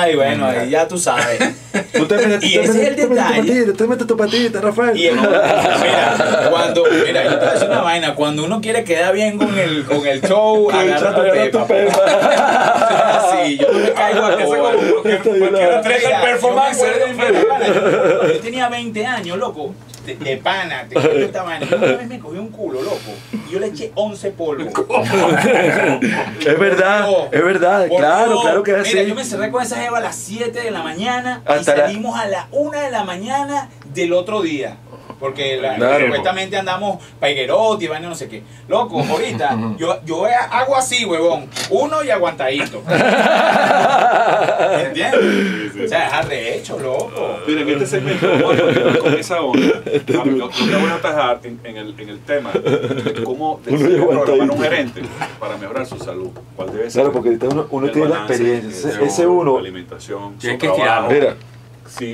Ay, bueno, ahí ya tú sabes. Y ese es el detalle. Tú metes tu patita, Rafael. Y mira, mira, yo te voy a decir una vaina, cuando uno quiere quedar bien con el show, agarra tu pepa. Sí, yo no me caigo a eso porque el performance. Yo tenía 20 años, loco. De pana, esta vaina. Yo una vez me cogí un culo, loco. Y yo le eché 11 polvos. Es verdad, claro que es así. Mira, yo me cerré con esa jeva a las 7 de la mañana y Hasta salimos a la 1 de la mañana del otro día. Porque supuestamente andamos Paiguerotti y vaina no sé qué. Loco, ahorita yo hago así, huevón. Uno y aguantadito. ¿Entiendes? O sea, es arrecho, loco. Miren, este segmento vamos a con esa onda. Yo te voy a atajar en el tema de cómo programar un gerente para mejorar su salud. ¿Cuál debe ser? Claro, porque uno tiene la experiencia. Ese uno. Alimentación, Tienes que estirarlo. Mira. Sí.